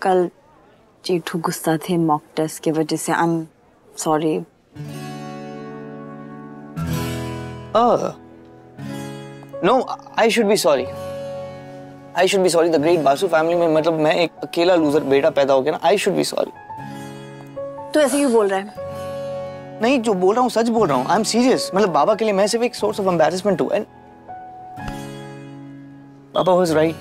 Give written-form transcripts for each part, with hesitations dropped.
कल जेठू गुस्सा थे मॉक टेस्ट की वजह से। I am sorry. No, I should be sorry. I should be sorry. The great Basu family में मतलब मैं एक अकेला लूजर बेटा पैदा हो गया ना। I should be sorry. तो ऐसे क्यों बोल रहा है? नहीं, जो बोल रहा हूँ सच बोल रहा हूँ। I am serious. मतलब बाबा के लिए मैं सिर्फ एक सोर्स ऑफ एम्बैरेसमेंट हूँ। And Baba was right.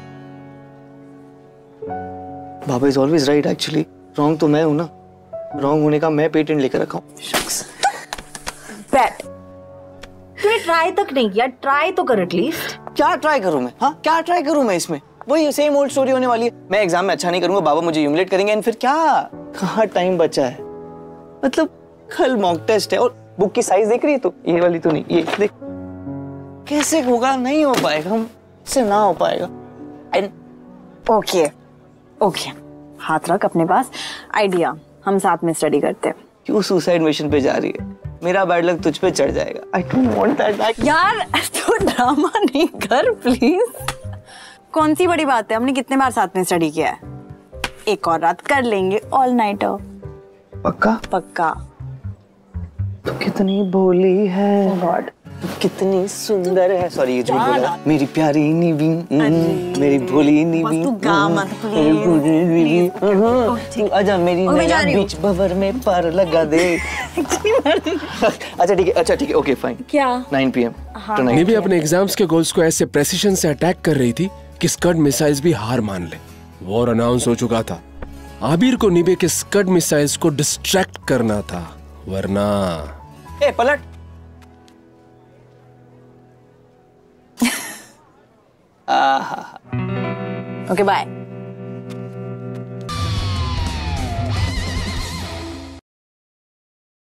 Baba is always right actually. Wrong तो मैं हूं ना। रॉन्ग होने का मैं पेटेंट लेकर रखा हूं। शख्स बैट। तूने ट्राई तक नहीं किया। ट्राई तो कर एटलीस्ट। क्या ट्राई करूं मैं? हाँ, क्या ट्राई करूं मैं इसमें? वही सेम ओल्ड स्टोरी होने वाली है। मैं एग्जाम में अच्छा नहीं करूंगा, बाबा मुझे ह्यूमिलेट करेंगे एंड फिर क्या? कहाँ टाइम बचा है? मतलब कल मॉक टेस्ट है और बुक की साइज देख रही है तू? ये वाली तो नहीं, ये देख। कैसे होगा? नहीं हो पाएगा, हमसे ना हो पाएगा। एंड ओके ओके, हाथ रख अपने पास। आइडिया, हम साथ में स्टडी करते हैं। क्यों सुसाइड मिशन पे जा रही है? मेरा बैड लक तुझ पे चढ़ जाएगा। I don't want that. यार तो ड्रामा नहीं कर प्लीज। कौन सी बड़ी बात है? हमने कितने बार साथ में स्टडी किया है। एक और रात कर लेंगे, ऑल नाइटर। पक्का? पक्का। तो कितनी भोली है, गॉड कितनी सुंदर है। सॉरी ये झूठ बोला। मेरी प्यारी नीवी, मेरी भोली नीवी। आजा मेरी नया बीच भंवर में पार लगा दे। अच्छा ठीक है, अच्छा ठीक है, ओके फाइन। क्या? 9 PM। निबी अपने एग्जाम्स के गोल्स को ऐसे प्रेसिशन से अटैक कर रही थी कि स्कड मिसाइल्स भी हार मान ले। वॉर अनाउंस हो चुका था। आबिर को निबे के स्कड मिसाइल्स को डिस्ट्रैक्ट करना था, वरना पलट। Okay bye.